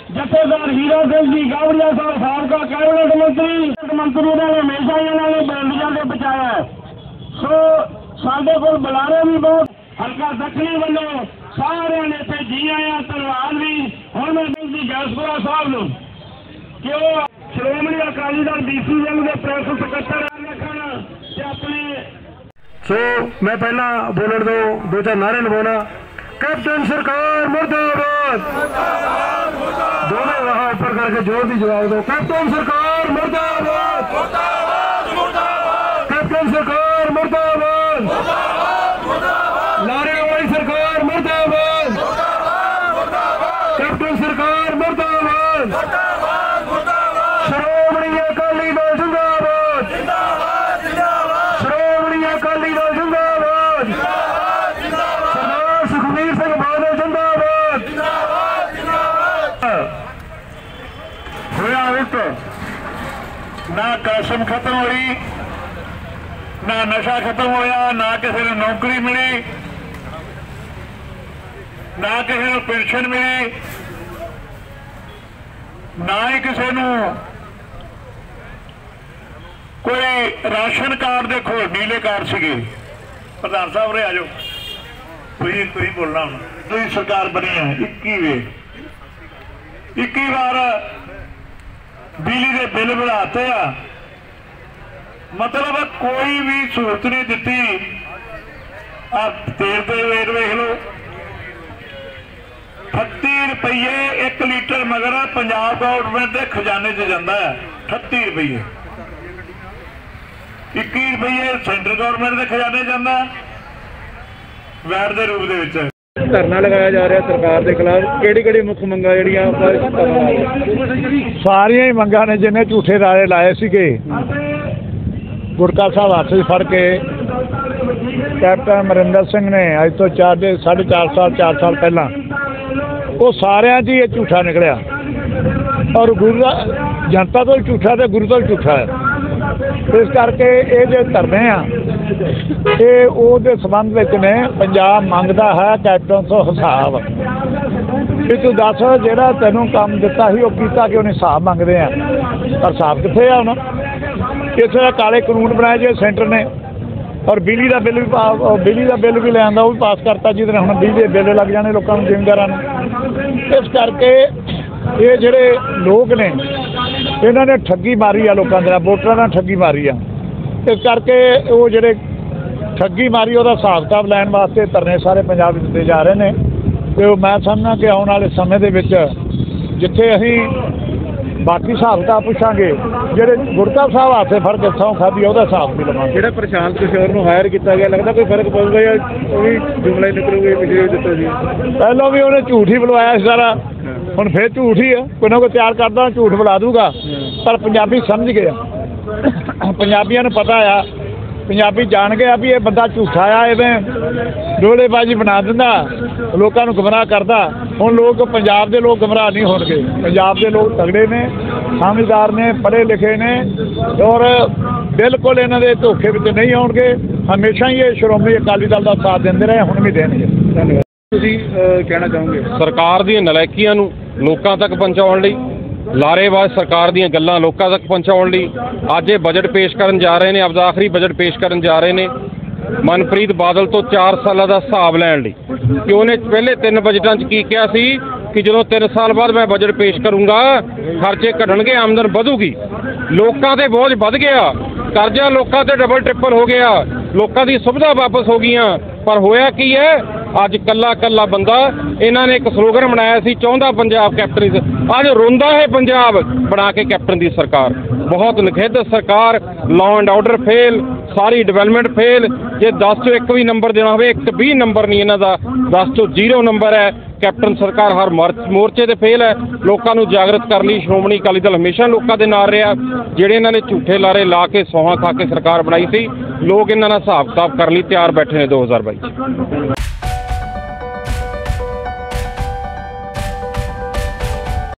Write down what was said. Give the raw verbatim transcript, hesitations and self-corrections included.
जथेदार हीरा सिंह जी गावड़िया साहब साबका कैबिनेट मंत्री मंत्री ने हमेशा इन्होंने बंदियां से बचाया। सो साडे कोल बुलारे भी बहुत हल्का दखनी वालों सारे ने इतने जी आया धन्यवाद भी। हुण मैं बेनती गैसपुरा साहब नूं कि वो Shiromani Akali Dal D C L के प्रेस सकत्तर रखन ते अपने। सो मैं पहला बोलण दो दो चार नारे लवाना। कैप्टन सरकार मुर्दाबाद, दोनों वहां ऊपर करके जोर भी जवाब दो। कैप्टन सरकार मुर्दाबाद, कैप्टन सरकार मुर्दाबाद, नारे वाली सरकार मुर्दाबाद, कैप्टन सरकार मुर्दाबाद, श्रोमणी अकाली दल जिंदाबाद, श्रोमणी अकाली दल जिंदाबाद, सरदार सुखबीर सिंह बादल जिंदाबाद। होया उल्ट, ना कसम खत्म हुई, ना नशा खत्म होया, ना किसी ने नौकरी मिली, ना किसी को पेंशन मिली, ना ही किसी को कोई राशन कार्ड देखो नीले कार्ड सीगे। प्रधान साहब रे आ जाओ, तुझी तुझी बोलना हूं। तुझी सरकार बनी है इक्की वे इक्की बार बिजली के बिल बढ़ाते आ, मतलब कोई भी सहूलत नहीं दी। आप तेल के रेट वेख लो, अठत्ती रुपये एक लीटर मगर पंजाब गवर्नमेंट के खजाने च जाता है। अठत्ती रुपये इक्की रुपये सेंट्रल गवर्नमेंट के खजाने जाता वैट के रूप में। धरना लगाया जा रहा सरकार के खिलाफ, किहड़ी किहड़ी मुख मंगां जिहड़ियां सारिया ही मंगां ने जिन्हें झूठे नारे लाए सीगे। गुरका साहब हथ च फड़ के कैप्टन अमरिंदर सिंह ने अज तो चार साढ़े चार साल चार साल पहला वो सारिया च ही झूठा निकलिया और गुरु जनता तो झूठा तो गुरु तो झूठा है। इस करके ये जो धरने आ ये वो संबंध ने पंजाब मंगता है कैप्टन तो हिसाब भी तू दस जो तेनों काम दिता ही किया कि उन्हें हिसाब मंगते हैं, पर हिसाब कितने आ इतने काले कानून बनाए जो सेंटर ने और बिजली का बिल भी बिजली का बिल भी लिया वो भी पास करता जिसने हम बिजली के बिल लग जाने लोगों जिमीदारों। इस करके ये जोड़े लोग ने इन्होंने ठगी मारी आ लोगों के वोटर ने ठगी मारी आ। इस करके वो जोड़े ठगी मारी वो हिसाब किताब लैन वास्ते धरने सारे पंजाब दिते जा रहे हैं। तो मैं समझना कि आने वाले समय के जिथे असी बाकी हिसाब किताब पूछांगे जेडे गुरका साहब हाथे फड़ के सौं खाधी वो हिसाब भी लवांगे। जो प्रशांत किशोर को हायर किया गया लगता कोई फर्क पऊगा या वो भी जुमला ही निकलूगे पिछले दिता जी? पहलों भी उन्हें झूठ ही बुलवाया सारा, हुण फिर झूठ ही है। कोई ना कोई तैयार करदा झूठ बुला दूगा, पर पंजाबी समझ गया, पंजाबियों ने पता आ, पंजाबी जान गया भी ये बंदा झूठा आ, इवें डोलेबाजी बना दिंदा लोगों को गुमराह करता। हुण लोग पंजाब के लोग गुमराह नहीं होणगे, पंजाब के लोग तगड़े ने, समझदार ने, पढ़े लिखे ने और बिल्कुल इन्हां दे धोखे विच नहीं आउणगे। हमेशा ही ये श्रोमणी अकाली दल का साथ देंदे रहे, हुण भी देणगे। धन्यवाद। तुसीं कहना चाहोगे सरकार दी नलायकीआं नूं लोकां तक पहुंचाउण लई, लारेबाज सरकार दी गल्लां लोकां तक पहुंचाउण लई अज ये बजट पेश करन जा रहे हैं, आपदा आखिरी बजट पेश करन जा रहे हैं। मनप्रीत बादल तो चार साल का हिसाब लैण लई कि उन्हें पहले तीन बजटां च की कहा सी कि जो तीन साल बाद मैं बजट पेश करूँगा खर्चे घटणगे, आमदन वधूगी। लोकां ते बोझ वध गया, कर्जा लोकां ते डबल ट्रिपल हो गया, लोकां दी सुविधा वापस हो गईयां, पर होया की है अज कला कला बंदा। इन्होंने एक स्लोगन बनाया सी चाहुंदा पंजाब कैप्टन, अज रोंदा है पंजाब बना के कैप्टन की सरकार। बहुत निखिद्ध सरकार, लॉ एंड ऑर्डर फेल, सारी डिवेलपमेंट फेल। जे दस चो एक भी नंबर देना हो, एक भी नंबर नहीं इन्हों का, दस चो जीरो नंबर है। कैप्टन सरकार हर मोर्चे से फेल है। लोगों को जागृत करने लिए श्रोमणी अकाली दल हमेशा लोगों के नाल रहा, जिहड़े इन्होंने झूठे लारे ला के सौहां खा के सरकार बनाई सी। लोग इन्हों हिसाब किताब करने तैयार बैठे ने दो हज़ार बाई।